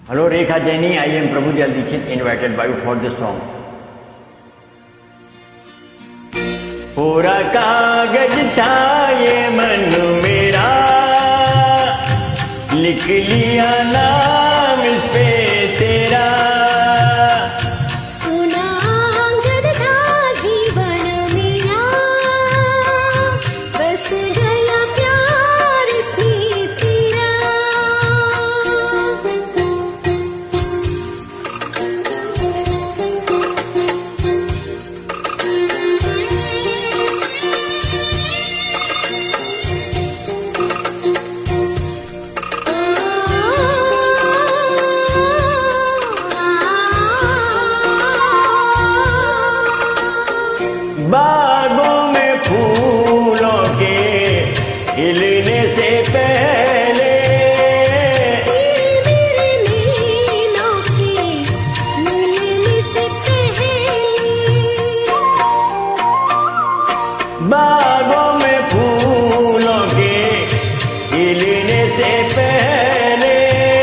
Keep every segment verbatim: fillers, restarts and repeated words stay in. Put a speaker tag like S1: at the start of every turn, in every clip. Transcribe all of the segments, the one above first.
S1: Hello, Rekha Jaini. I am Prabhu Dikshit, invited by you for this song. पूरा कागज था ये मन मेरा, लिख लिया नाम इस पे तेरा।
S2: सुना अंगद था जीवन मेरा, बस गया प्यार इसमें तेरा।
S1: बागों में फूलों के खिलने से पहले,
S2: तेरे मेरे नैनों के मिलने से पहले।
S1: बागों में फूलों के खिलने से पहले,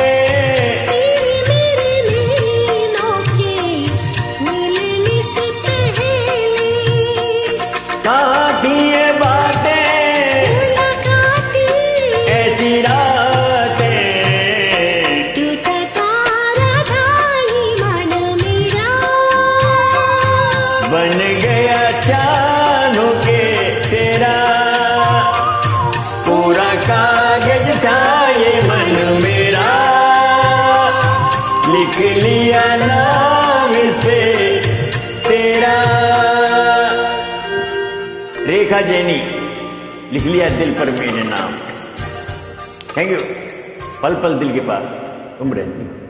S2: तेरे मेरे नैनों के मिलने से पहले।
S1: कहाँ थी ये बातें,
S2: मुलाकातें,
S1: ऐसी रातें,
S2: टूटा तारा था ये मन मेरा,
S1: बन गया चांद होके तेरा। पूरा कागज था ये मन मेरा, लिख लिया नाम इस पे तेरा। रेखा जैनी, लिख लिया दिल पर मेरे नाम। Thank you. पल पल दिल के पास तुम रहती हो।